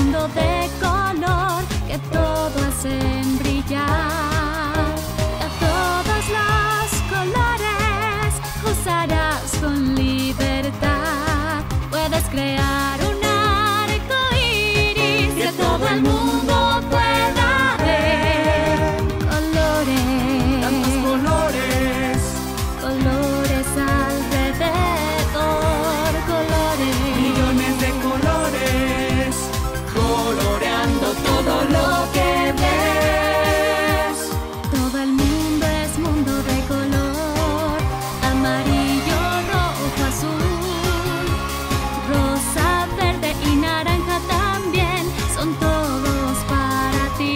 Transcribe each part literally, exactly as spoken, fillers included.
mundo de color que todo hacen brillar. A todos los colores usarás con libertad. Puedes crear un arco iris que todo el mundo pueda ver. Colores, tantos colores, colores alrededor, colores, millones de colores, coloreando todo lo que ves. todo el mundo es mundo de color. Amarillo, rojo, azul, rosa, verde y naranja también son todos para ti.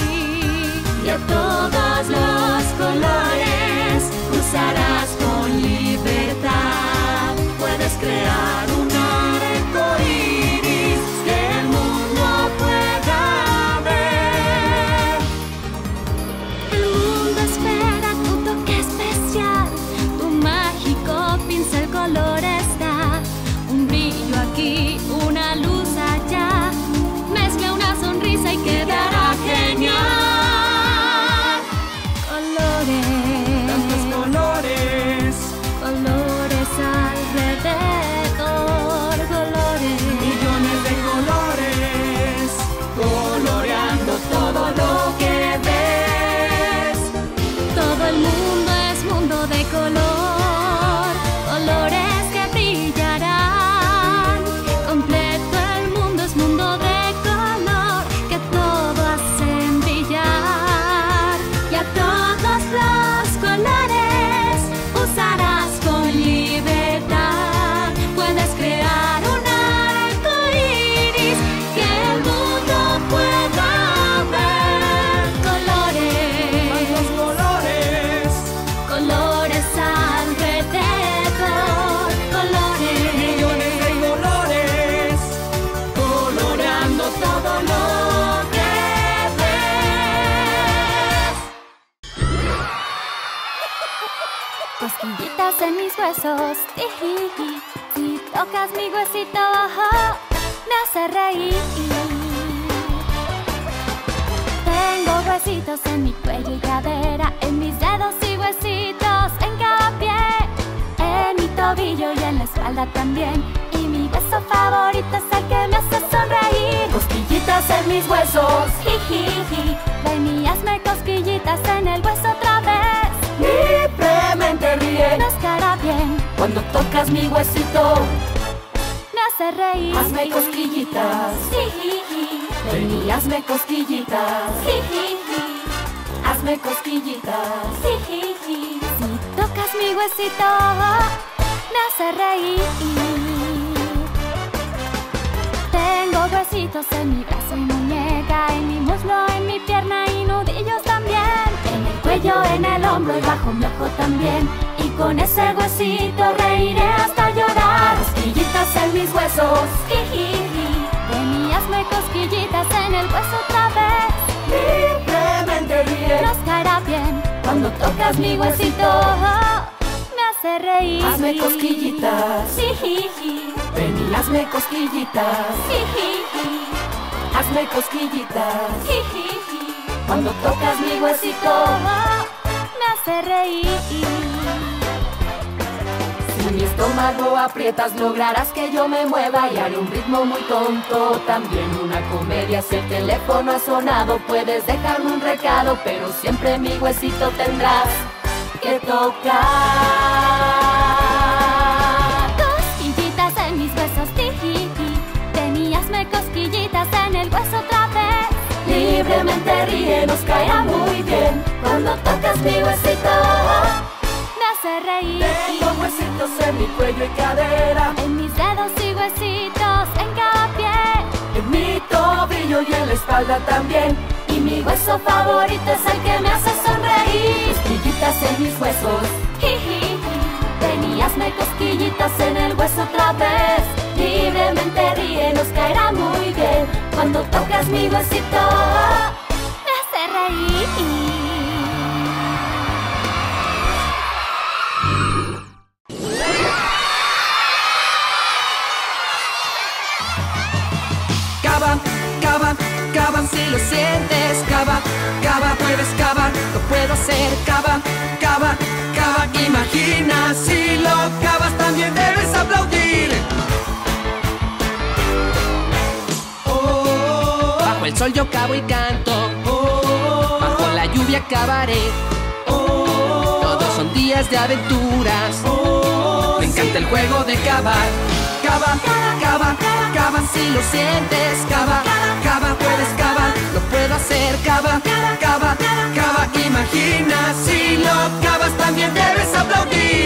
Y a todos los colores usarás con libertad. Puedes crear un arco iris que el mundo pueda ver. El mundo espera tu toque especial, tu mágico pincel colores da. Un brillo aquí, una luz allá, mezcla una sonrisa y quedará genial. Colores, Tantos colores, colores alrededor, colores, millones de colores, coloreando todo lo que ves. todo el mundo es mundo de color, colores que brillarán. Completo el mundo es mundo de color que todo hacen brillar. Y a todos los colores usarás con libertad. Puedes crear un arco iris que el mundo pueda ver. Colores, Tantos colores, colores alrededor, colores, millones de colores, coloreando todo lo que ves. cosquillitas en mis huesos, tijiji. Si tocas mi huesito, ojo, me hace reír. Tengo huesitos en mi cuello y cadera, en mis dedos y huesitos en cada pie, en mi tobillo y en la espalda también. Y mi hueso favorito es el que me hace sonreír. Cosquillitas en mis huesos, jijiji. Ven y hazme cosquillitas en el hueso otra vez. Libremente ríe Nos caerá bien, cuando tocas mi huesito. me hace reír. Hazme cosquillitas, Jijiji, ven y hazme cosquillitas. jijiji, Hazme cosquillitas, jijiji. Si tocas mi huesito, me hace reír. Tengo huesitos en mi brazo y muñeca, en mi muslo, en mi pierna y nudillos también. En el cuello, en el hombro y bajo mi ojo también. Y con ese huesito reiré hasta llorar. cosquillitas en mis huesos. Jijiji, ven y hazme cosquillitas en el hueso otra vez. Libremente ríe Nos caerá bien cuando tocas mi huesito. me hace reír. Hazme cosquillitas, Jijiji, ven y hazme cosquillitas. jijiji, Hazme cosquillitas jijiji. cuando tocas mi huesito. Me hace reír. Si mi estómago aprietas, lograrás que yo me mueva y haré un ritmo muy tonto. También una comedia, si el teléfono ha sonado, puedes dejarme un recado, pero siempre mi huesito tendrás que tocar. Cosquillitas en mis huesos, jijiji. Ven y hazme cosquillitas en el hueso otra vez. Libremente ríe, nos caerá muy bien cuando tocas mi huesito. Me hace reír. Tengo huesitos en mi cuello y cadera, En mis dedos y huesitos en cada pie. en mi tobillo y en la espalda también. Y mi hueso favorito es el que me hace sonreír. Cosquillitas en mis huesos, Jijiji, ven y hazme cosquillitas en el hueso otra vez. Libremente ríe, nos caerá muy bien cuando tocas mi huesito. Me hace reír. cava si lo sientes. Cava, cava, puedes cavar, lo puedo hacer. Cava, cava, cava, imagina. Si lo cavas también debes aplaudir. Oh, bajo el sol yo cavo y canto. Oh, bajo la lluvia cavaré. Oh, todos son días de aventuras. Oh, me encanta el juego de cavar. Cava, cava, cava si lo sientes. Cava, cava, puedes cavar, lo puedo hacer. Cava, cava, cava, imagina. Si lo cavas también debes aplaudir.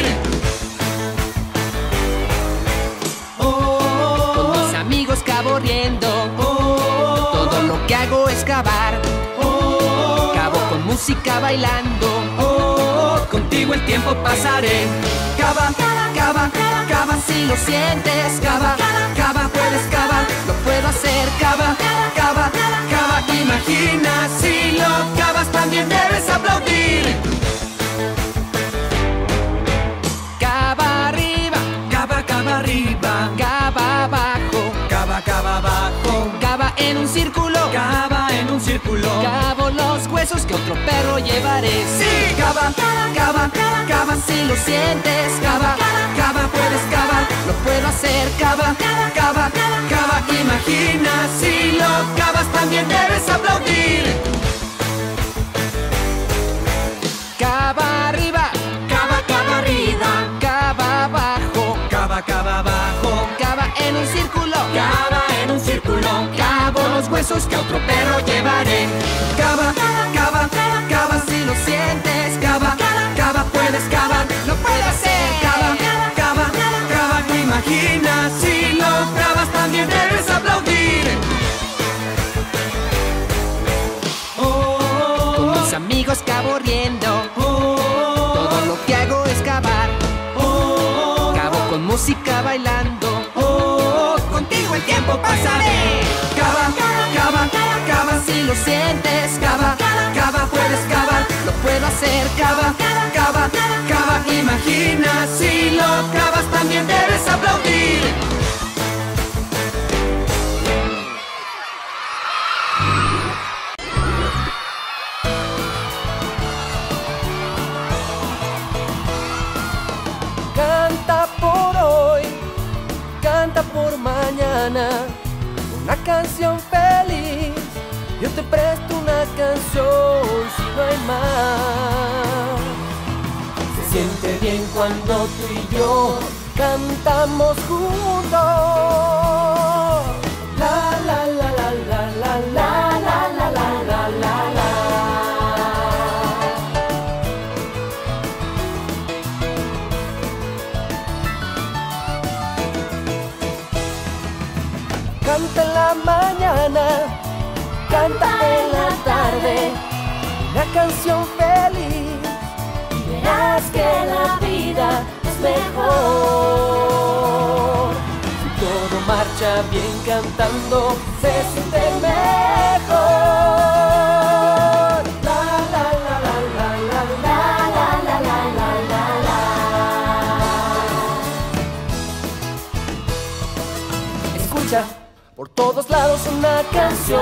Oh, con mis amigos cavo riendo. Oh, todo lo que hago es cavar. Oh, cavo con música bailando. Oh, contigo el tiempo pasaré. Cava, cava, cava si lo sientes. Cava, cava, puedes cavar, lo puedo hacer. Cava, cava, cava, imagina. Si lo cavas también debes aplaudir. Cava arriba, cava, cava arriba. Cava abajo, cava, cava abajo. Cava en un círculo, cava en un círculo. Cavo los huesos que otro perro llevaré. Sí, cava, cava, cava si lo sientes. Cava, cava, puedes cavar, lo puedo hacer. Cava, cava, cava, imagina. Si lo cavas también debes aplaudir. Cava arriba, cava, cava arriba. Cava abajo, cava, cava abajo. Cava en un círculo, cava en un círculo. Cavo los huesos que a otro perro llevaré. Cava, cava, cava si lo sientes. Cava, cava, puedes cavar, lo puedo hacer. Cava, cava, cava, imagina. Si lo cavas también debes aplaudir. Oh, con mis amigos cavo riendo. Oh, todo lo que hago es cavar. Oh, cavo con música bailando. Oh, contigo el tiempo pasaré. Cava, cava, cava si lo sientes. Cava, cava, puedes cavar, lo puedo hacer. Cava, cava, cava, imagina. Si lo cavas también debes aplaudir. Canta por hoy, canta por mañana, una canción feliz. Yo te presto una canción si no hay más. Se siente bien cuando tú y yo cantamos juntos. La la la la la la la la la la la la la. Canta en la mañana, canta en la tarde, una canción feliz, y verás que la vida es mejor. Si todo marcha bien cantando, se siente mejor. La la la la la la la la la la la la. Escucha por todos lados una canción,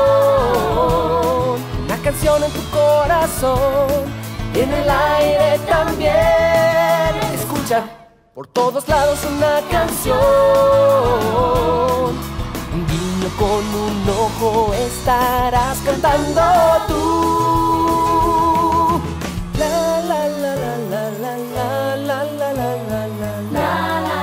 una canción en tu corazón, y en el aire también. Escucha, por todos lados una canción, un guiño con un ojo estarás cantando tú. La la la la la la la la la la la la la.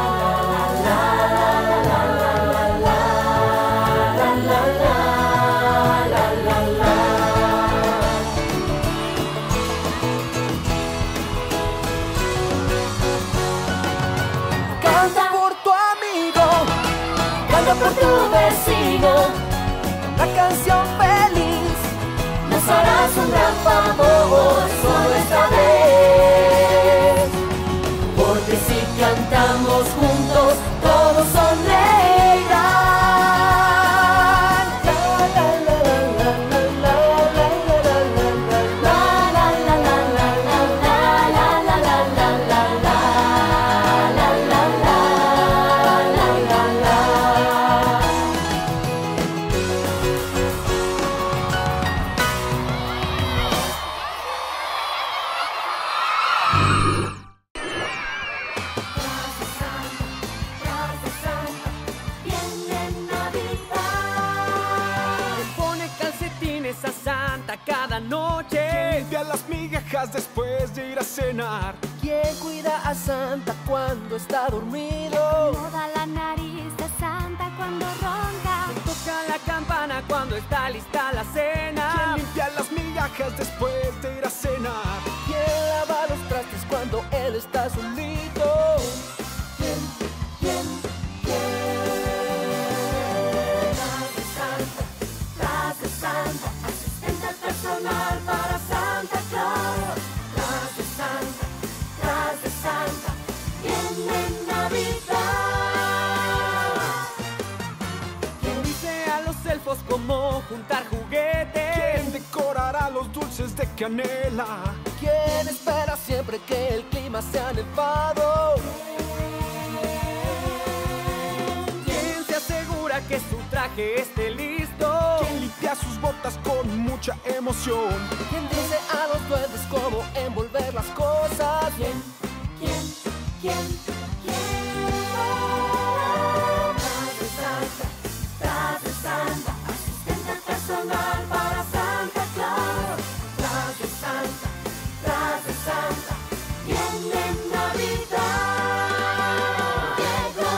Por tu vecino, una canción feliz, nos harás un gran favor solo esta vez, porque si cantamos juntos todos sonreirán. noche? ¿Quién limpia las migajas después de ir a cenar? ¿Quién cuida a Santa cuando está dormido? Acomoda la nariz de Santa cuando ronca. Toca la campana cuando está lista la cena. ¿Quién limpia las migajas después de ir a cenar? ¿Quién lava los trastes cuando él está solito? ¿Quién? ¿Quién? ¿Quién? Tras de Santa, tras de Santa, asistente personal para Santa Claus. Tras de Santa, tras de Santa, viene Navidad. ¿Quién dice a los elfos cómo juntar juguetes? ¿Quién decorará los dulces de canela? ¿Quién espera siempre que el clima sea nevado? ¿Quién se asegura que su traje esté listo? ¿Quién limpia sus botas con mucha emoción? ¿Quién dice a los duendes cómo envolver las cosas? ¿Quién? ¿Quién? ¿Quién? ¿Quién? Tras de Santa, tras de Santa, asistente personal para Santa Claus. Tras de Santa, tras de Santa, viene Navidad. Llegó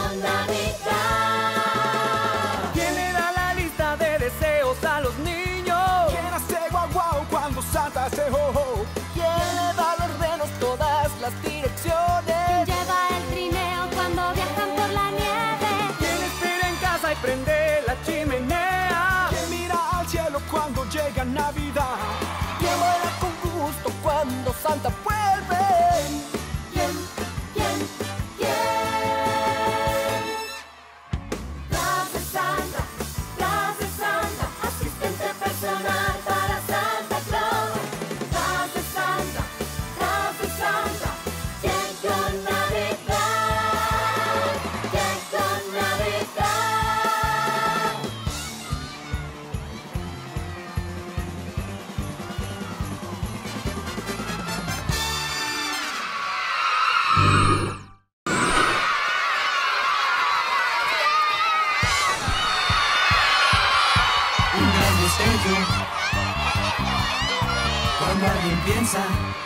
Navidad. ¿Quién le da la lista de deseos a los niños? ¿Quién hace guau guau cuando Santa hace ho ho? ¿Quién le da a los renos todas las direcciones? Lleva el trineo cuando viajan por la nieve. ¿Quién espera en casa y prende la chimenea? ¿Quién mira al cielo cuando llega Navidad? ¿Quién baila con gusto cuando Santa vuelve? ¿Quién? ¿Quién? ¿Quién? Tras de Santa, tras de Santa, asistente personal para Santa Claus. Tras de Santa, tras de Santa, llegó Navidad. Llegó Navidad. Un gran destello cuando alguien piensa,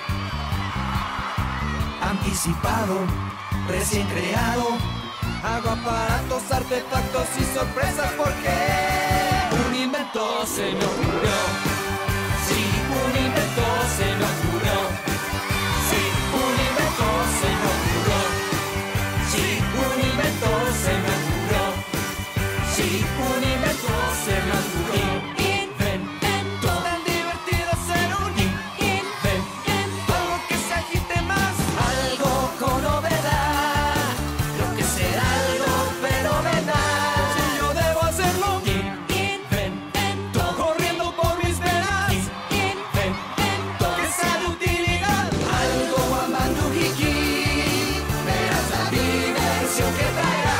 anticipado, recién creado. Hago aparatos, artefactos y sorpresas porque un invento se me ocurrió. Sí, un invento se me ocurrió. Sí, un invento se me ocurrió. Sí, un invento se me ocurrió. Sí, un invento se me ocurrió. Invento. Tan divertido ser un invento. Algo que se agite más. Algo con novedad. Creo que será algo fenomenal. Si yo debo hacerlo. Invento. Corriendo por mis venas. Invento. Que sea de utilidad. Algo guamandujiki. Verás la diversión que traerá.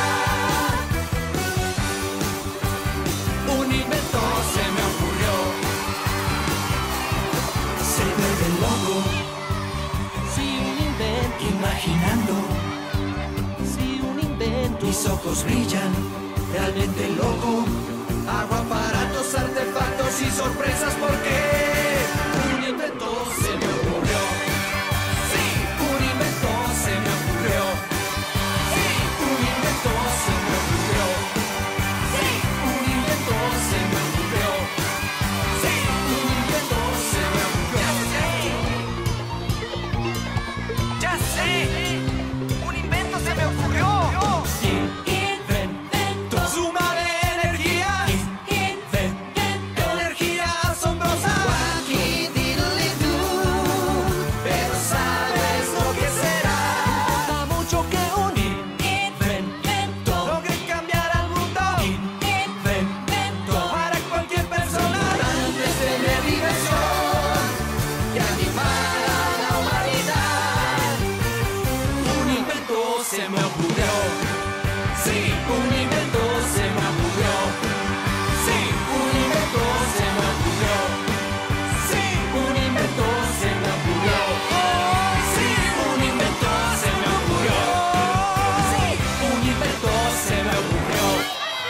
Un invento se me ocurrió. Se vuelve loco. Si un invento, Imaginando, si un invento. mis ojos brillan, realmente loco. Hago aparatos, artefactos y sorpresas porque un invento se me ocurrió. Sí, un invento se me ocurrió. Sí, un invento se me ocurrió. Sí, un invento se me ocurrió. Sí, un invento se me ocurrió. Ya sé, un invento se me ocurrió. Invento. Suma de energía. Invento. Energía asombrosa. Wacky-diddly-doo. Pero sabes lo que será. Da mucho que un Invento. Logré cambiar al mundo. Invento. Para cualquier persona. Antes de mi diversión y animar a la humanidad. Un invento se me ocurrió. Sí, un invento se me ocurrió. Sí, un invento se me ocurrió. Sí, un invento se me ocurrió. Sí, un invento se me ocurrió. Sí, un invento se me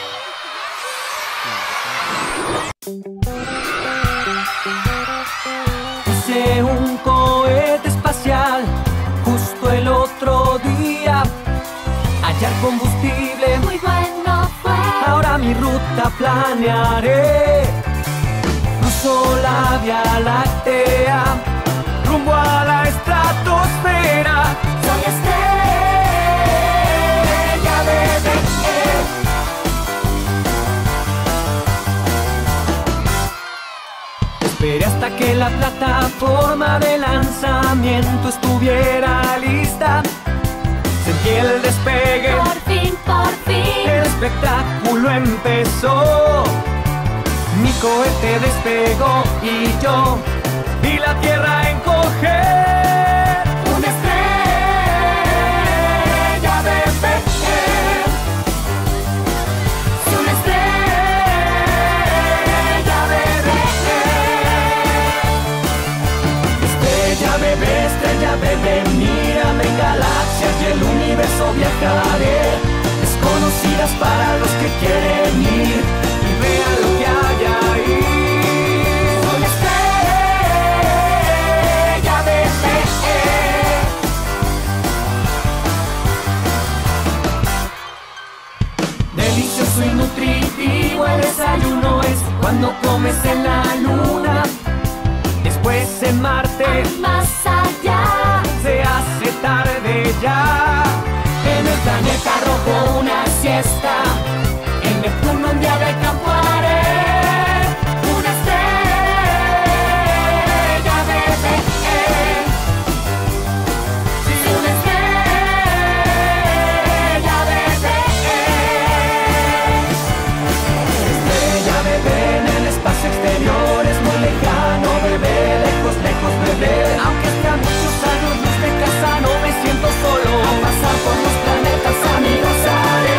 ocurrió. combustible. Muy bueno fue. Ahora mi ruta planearé. Cruzo la Vía Láctea, rumbo a la estratosfera. Soy estrella, bebé. Esperé hasta que la plataforma de lanzamiento estuviera lista. Sentí el despegue. Por fin, por fin. El espectáculo empezó. Mi cohete despegó y yo vi la tierra encoger. Una estrella, bebé. Una estrella, bebé. Estrella bebé, estrella bebé, mírame en galaxias y el universo viajaré. Desconocidas para los que quieren ir y vean lo que hay ahí. Una estrella, bebé. Delicioso y nutritivo el desayuno es cuando comes en la luna. Después en Marte Más allá. se hace tarde ya. En el planeta rojo una siesta. En Neptuno un día de campo haré. Una estrella, bebé. Una estrella, bebé. Estrella bebé en el espacio exterior es muy lejano, bebé, lejos, lejos, bebé. Aunque esté a muchos años luz de casa, no me siento solo. A pasar por los planetas, amigos haré.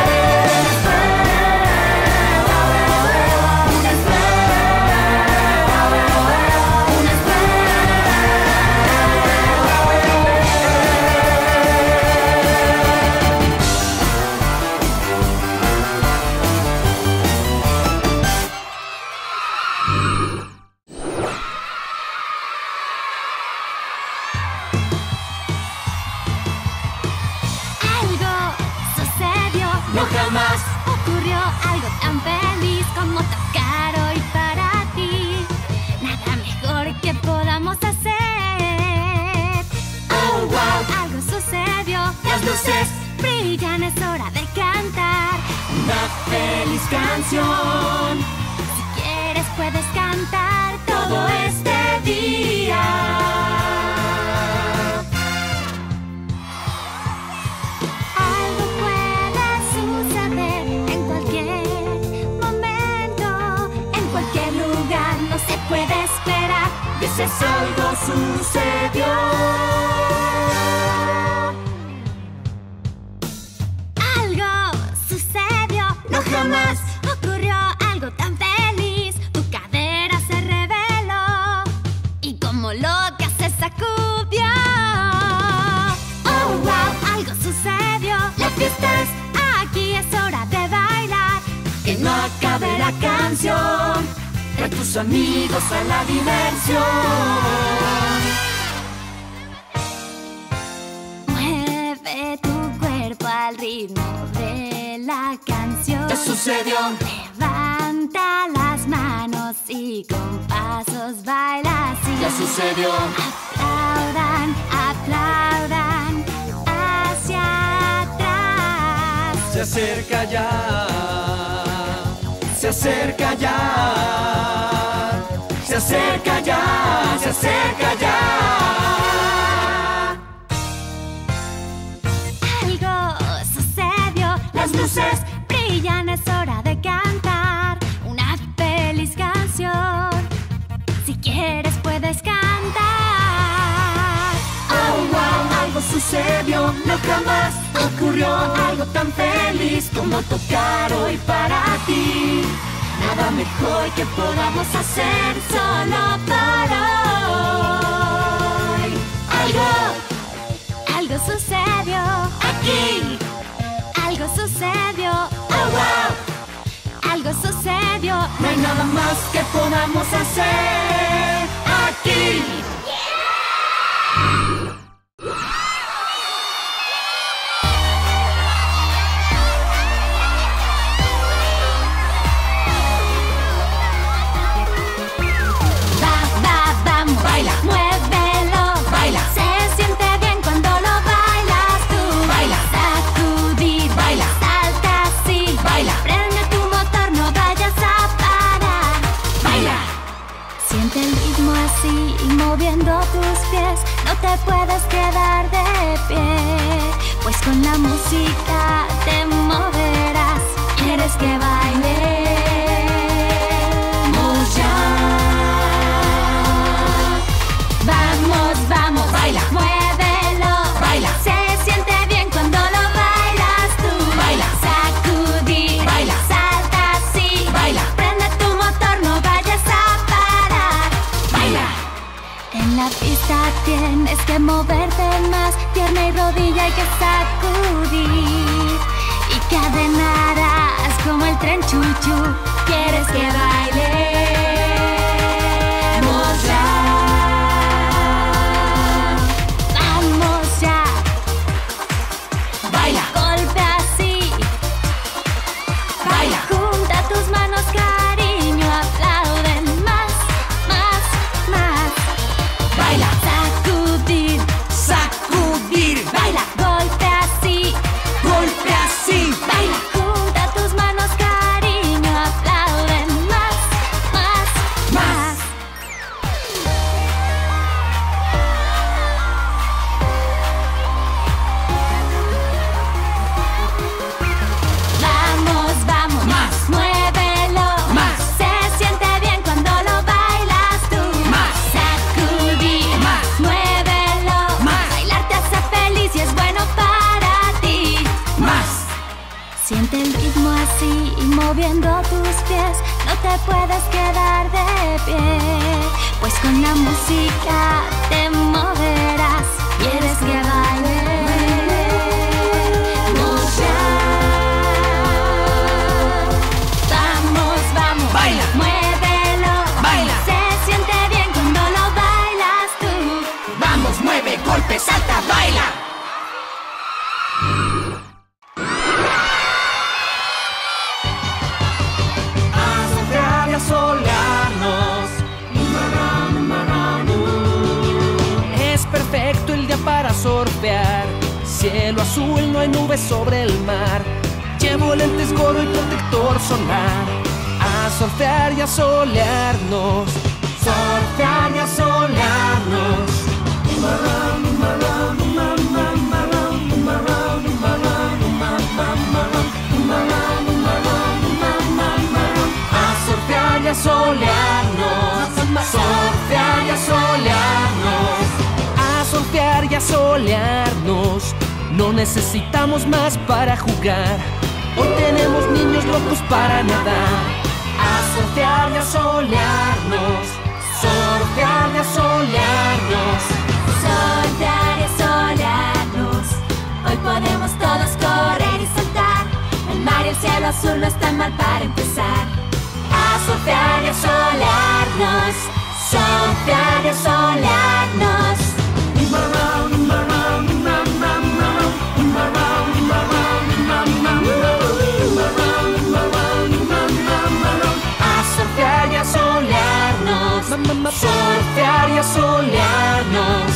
Una estrella, bebé. Una Algo sucedió, No jamás. ocurrió algo tan feliz como tocar hoy para ti. Nada mejor que podamos hacer. Oh wow, algo sucedió. Las luces brillan, es hora de cantar una feliz canción. Si quieres puedes cantar todo este día. Algo puede suceder en cualquier momento, en cualquier lugar, no se puede esperar. Dices algo sucedió. Algo sucedió, No jamás. ocurrió algo tan feliz. Tu cadera se reveló y como loca se sacudió. Oh wow, algo sucedió. La fiesta es Aquí es hora de bailar. que no acabe la canción. Trae tus amigos a la diversión. Mueve tu cuerpo al ritmo de la canción. ¿Qué sucedió? Levanta las manos y con pasos baila así. ¿Qué sucedió? Aplaudan, aplaudan hacia atrás. Se acerca ya, se acerca ya, se acerca ya, se acerca ya. Algo sucedió, Las luces brillan, es hora de cantar una feliz canción. Si quieres puedes cantar. Oh wow, algo sucedió, no jamás ocurrió algo tan feliz como tocar hoy para ti. Nada mejor que podamos hacer solo por hoy. Algo, Algo sucedió aquí, Algo sucedió, oh wow, algo sucedió. no hay nada más que podamos hacer aquí. Siente el ritmo así y moviendo tus pies, no te puedes quedar de pie, pues con la música te moverás. ¿Quieres que baile? Vamos, vamos, baila, muévelo, baila. Se siente bien cuando lo bailas tú. Baila, sacudir, baila, salta así, baila. Prende tu motor, no vayas a parar. Baila. En la pista tienes que moverte más, pierna y rodilla hay que sacudir y cadenarás como el tren chuchu. ¿Quieres que baile? Siente el ritmo así y moviendo tus pies, no te puedes quedar de pie, pues con la música te moverás. ¿Quieres que baile? Vamos, vamos, baila, muévelo, baila. Se siente bien cuando lo bailas tú. Vamos, mueve, golpe, salta, baila. Solearnos. Es perfecto el día para surfear. Cielo azul, no hay nubes sobre el mar. Llevo lentes, gorro y protector solar. A surfear y a solearnos. Surfear y a solearnos. A solearnos, surfear y a solearnos, a surfear y a solearnos. No necesitamos más para jugar. Hoy tenemos niños locos para nadar. A surfear y a solearnos, surfear y a solearnos, Surfear y a solearnos. Hoy podemos todos correr y saltar. El mar y el cielo azul no están mal para empezar. A surfear y a solearnos, surfear y a solearnos. A surfear y a solearnos, surfear y a solearnos.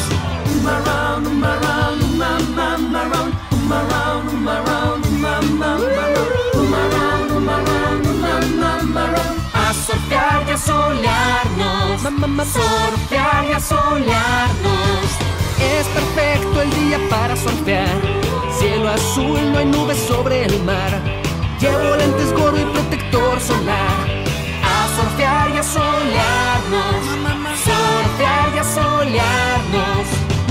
A surfear y a solearnos, surfear y a solearnos. Es perfecto el día para surfear. Cielo azul, no hay nubes sobre el mar. Llevo lentes, gorro y protector solar. A surfear y a solearnos, surfear y a solearnos.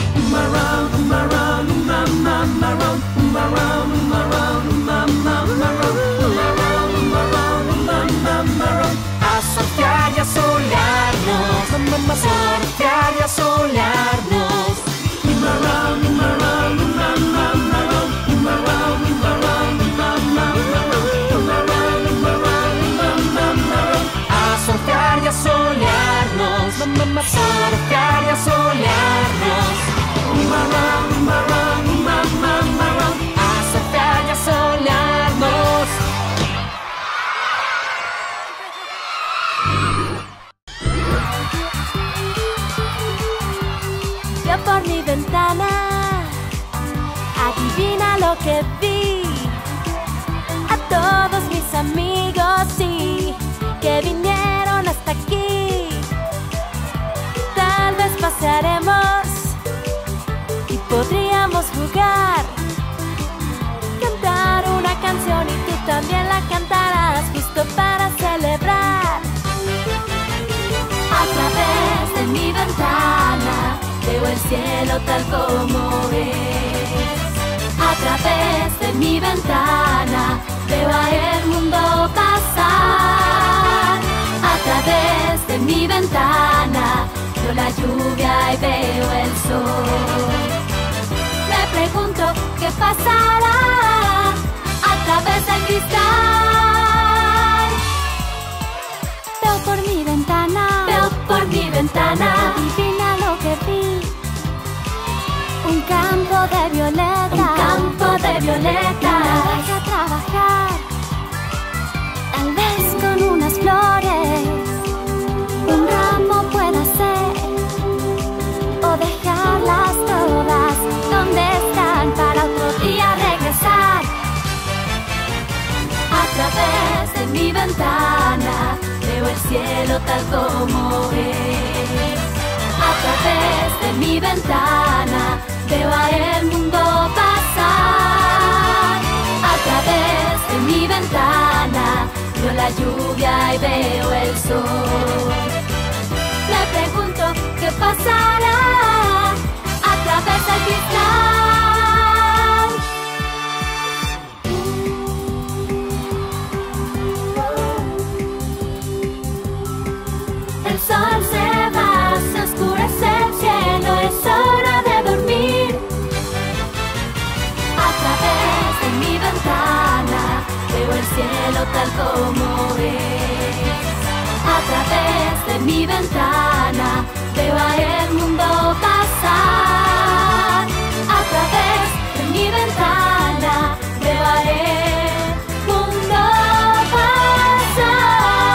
A surfear y a solearnos, surfear y a solearnos. A surfear y a solearnos, surfear y a solearnos. A surfear y a solearnos. Yo por mi ventana, adivina lo que vi. A todos mis amigos, sí, que vinieron hasta aquí. canción y tú también la cantarás, justo para celebrar. A través de mi ventana veo el cielo tal como es. A través de mi ventana veo el mundo pasar. A través de mi ventana veo la lluvia y veo el sol. Me pregunto qué pasará a través del cristal. Veo por mi ventana, veo por mi ventana, adivina lo que vi. Un campo de violetas, un campo de violetas. Me deja trabajar, tal vez con unas flores. Un ramo pueda ser, o dejarlas todas donde están para otro día regresar. A través de mi ventana veo el cielo tal como es. A través de mi ventana veo el mundo pasar. A través de mi ventana veo la lluvia y veo el sol. Me pregunto qué pasará a través del cristal. El sol se va, se oscurece el cielo, es hora de dormir. A través de mi ventana veo el cielo tal como es. A través de mi ventana veo el mundo pasar. A través de mi ventana veo el mundo pasar.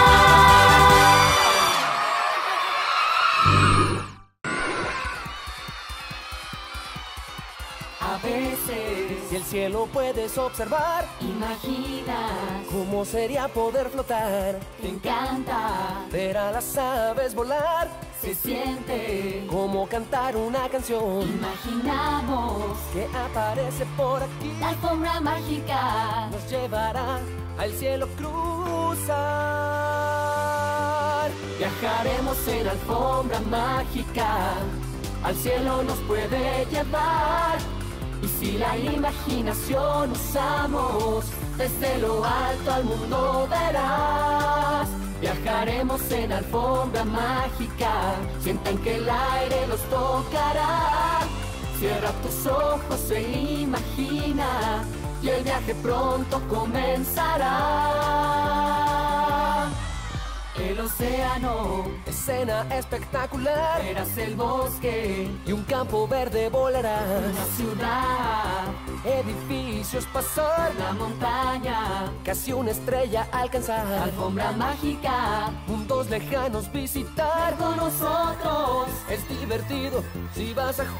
A veces, si el cielo puedes observar, Imaginas, ¿cómo sería poder flotar? te encanta, Ver a las aves volar, se siente. como cantar una canción Imaginamos que aparece por aquí, la alfombra mágica. nos llevará al cielo cruzar. Viajaremos en alfombra mágica, al cielo nos puede llevar. Y si la imaginación usamos, desde lo alto al mundo verás. Viajaremos en alfombra mágica, sientan que el aire los tocará. Cierra tus ojos e imagina, y el viaje pronto comenzará. El océano, Escena espectacular, verás el bosque, y un campo verde volará. una ciudad, Edificios pasar, una montaña, casi una estrella alcanzar. alfombra mágica. Mundos lejanos visitar, Con nosotros, es divertido si vas a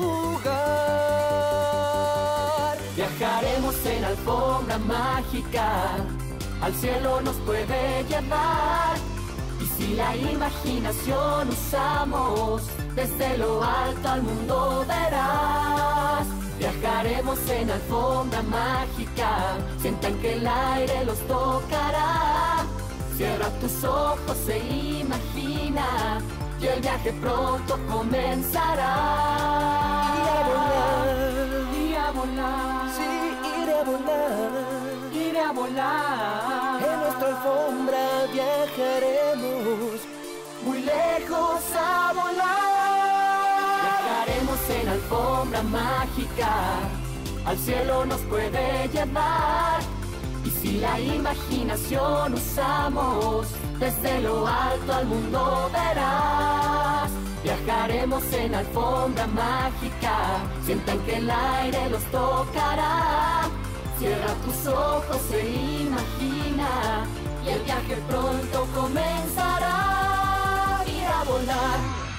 jugar. viajaremos en alfombra mágica, al cielo nos puede llevar. Y si la imaginación usamos, desde lo alto al mundo verás. Viajaremos en alfombra mágica, sientan que el aire los tocará. Cierra tus ojos e imagina, y el viaje pronto comenzará. Iré a volar, Iré a volar, sí, iré a volar. iré a volar. En nuestra alfombra viajaremos Muy lejos a volar. Viajaremos en alfombra mágica, al cielo nos puede llevar. Y si la imaginación usamos, desde lo alto al mundo verás. Viajaremos en alfombra mágica, sientan que el aire los tocará. Cierra tus ojos e imagina, y el viaje pronto comenzará. Ir a volar.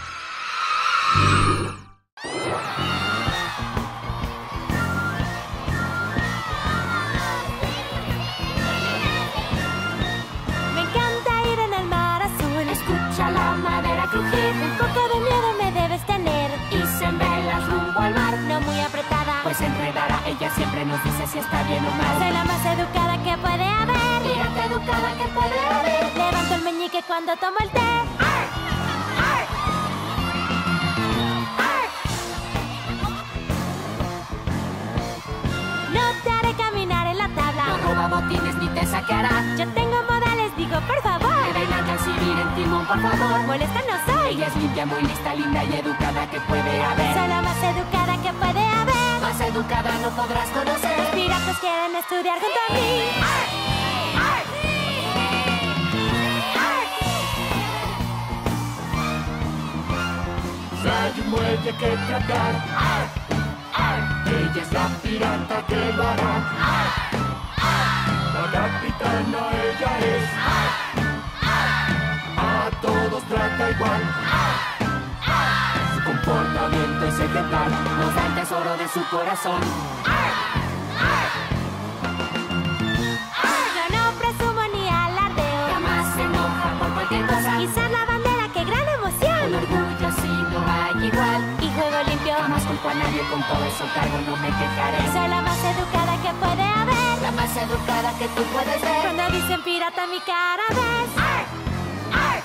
Me encanta ir en el mar azul. Escucha la madera crujir, Un poco de miedo me debes tener. y se velas rumbo al mar. No muy apretada. Pues se enredará, ella siempre nos dice si está bien o mal. Soy la más educada que puede haber. Pirata educada que puede haber. Levanto el meñique cuando tomo el té. ¡Ay! ¡Ay! ¡Ay! No te haré caminar en la tabla. No roba botines ni te saqueará. Yo tengo modales, digo por favor. Me vengan a exhibir en timón, por favor. Molesta no soy. Ella es limpia, muy lista, linda y educada que puede haber. Soy la más educada que puede haber. Más educada no podrás conocer. Los piratas quieren estudiar junto a mí. ¡Ay! ¡Ay! Si hay un muelle que tratar, ¡Ay! ¡Ay! ella es la pirata que lo hará. ¡Ay! La capitana ella es, a todos trata igual. Su comportamiento es ejemplar, Nos da el tesoro de su corazón. Yo no presumo ni alardeo. Jamás se enoja por cualquier cosa. Izar la bandera, qué gran Con emoción. orgullo si no hay igual. Y juego limpio. Jamás culpo a nadie, con todo eso cargo no me quejaré. Soy la más educada que puede haber. La más educada que tú puedes ver. Cuando dicen pirata mi cara ves. ¡Ay! ¡Ay!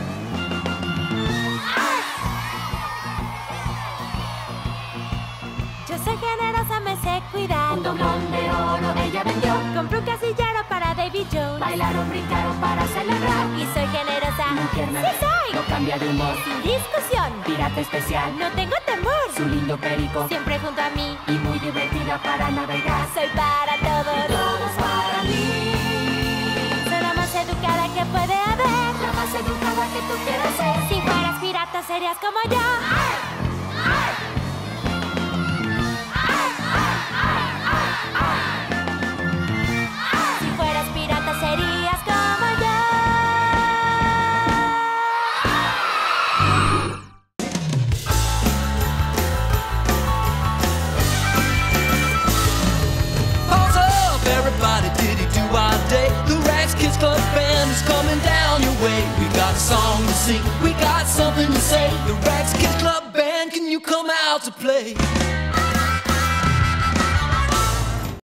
Yo soy generosa, me sé cuidar. Un doblón de oro ella vendió. Compré un casillero para David Jones. Bailaron, brincaron para celebrar. Y soy generosa. Tierna, Sí soy. no cambia de humor. Sin discusión. Pirata especial, No tengo temor. su lindo perico. Siempre junto a mí. Y muy divertida para navegar. Soy para todos. Todos para mí. Soy la más educada que puede haber. La más educada que tú quieras ser. Si fueras pirata serías como yo. Si fueras pirata serías como yo. Pause up, everybody, diddy do our day. The Rags Kids Club Band is coming down your way. We got a song to sing, we got something to say. The Rags Kids Club Band, can you come out to play?